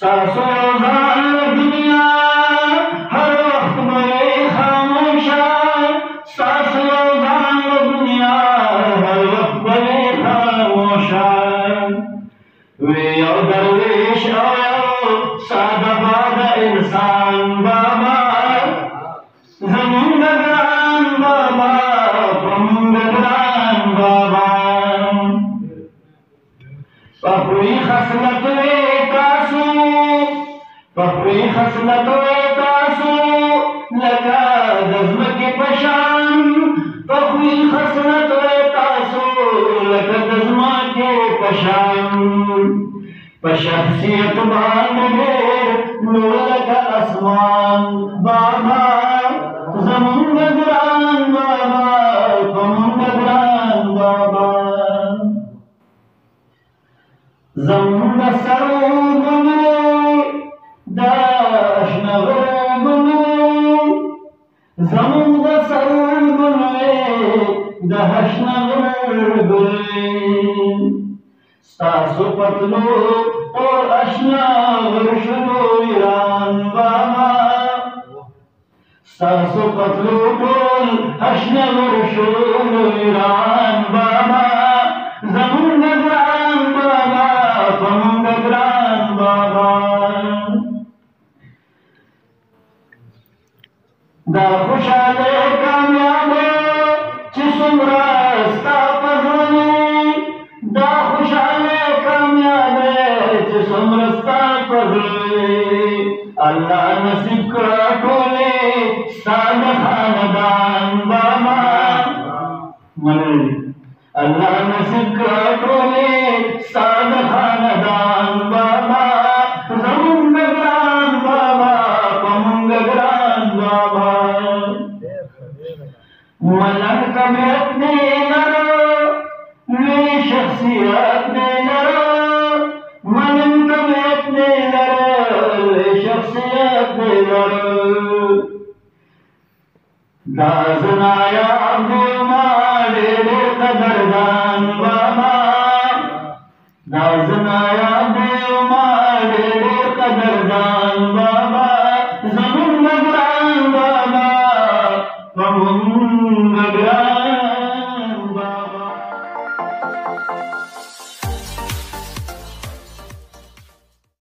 ستاسو ځان له دنیا هر وخت به وي خاموشه ستاسو ځان له دنیا هر وخت به وي خاموشه وی یو درویش او یو ساده باده انسان بابا زمونږ د ګران بابا په مونږ د ګران بابا پخوی خصلت وی تاسو پخوی خصلت وی تاسو لکه د ځمکې په شان پخوی خصلت وی تاسو لکه د ځمکې په شان په شخصیت باندې ډېر لوړ لکه اسمان بابا زمونږ د ګران بابا په مونږ د ګران بابا زمونږ د سرو دا شنه غربونه زمونږ د سرګونه د شنه غربونه ستاسو پتلو اور اشنا ورشنو ایران بابا ستاسو پتلو ټول اشنا ورشنو ایران بابا زمونږ د ګران بابا په مونږ د ګران بابا دا خوشاله کامیابه چې څومره ستا په زړه دا خوشاله کامیابه چې څومره ستا په زړه الله نصیب کړه ټولې ستا د خاندان بابا مننه الله نصیب کړه ټولې ستا د خاندان بابا زمونږ د ګران بابا په مونږ د ګران بابا ملنګ طبیعت دې لرو لوی شخصیت دې لرو ملنګ طبیعت دې لرو لوی شخصیت دې لرو دا زنایاب دې ما ډېر قدردان بابا دا زنایاب دې ما ډېر